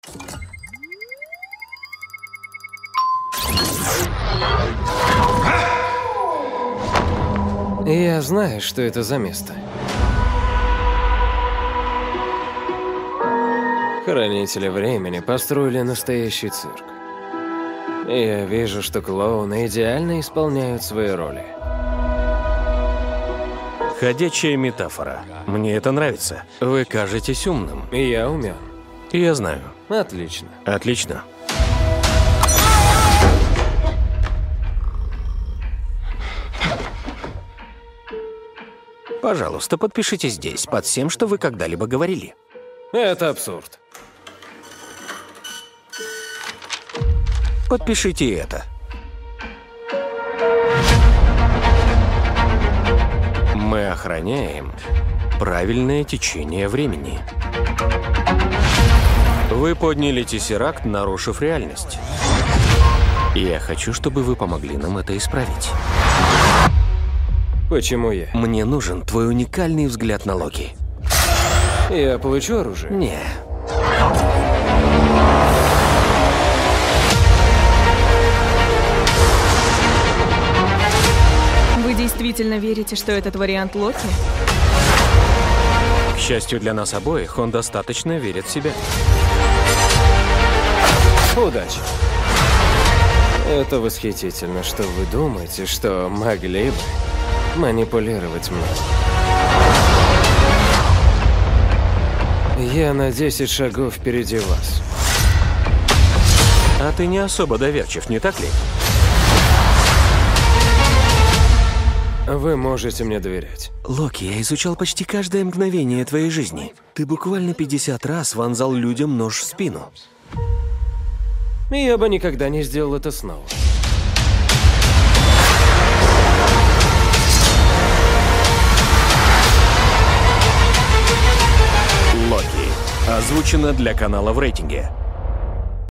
Я знаю, что это за место. Хранители времени построили настоящий цирк. Я вижу, что клоуны идеально исполняют свои роли. Ходячая метафора. Мне это нравится. Вы кажетесь умным. Я умен. Я знаю. Отлично. Отлично. Пожалуйста, подпишите здесь, под всем, что вы когда-либо говорили. Это абсурд. Подпишите это. Мы охраняем правильное течение времени. Вы подняли тессеракт, нарушив реальность. Я хочу, чтобы вы помогли нам это исправить. Почему я? Мне нужен твой уникальный взгляд на Локи. Я получу оружие? Не. Вы действительно верите, что этот вариант Локи? К счастью для нас обоих, он достаточно верит в себя. Удачи. Это восхитительно, что вы думаете, что могли бы манипулировать мной. Я на 10 шагов впереди вас. А ты не особо доверчив, не так ли? Вы можете мне доверять. Локи, я изучал почти каждое мгновение твоей жизни. Ты буквально 50 раз вонзал людям нож в спину. Я бы никогда не сделал это снова. Локи. Озвучено для канала в рейтинге.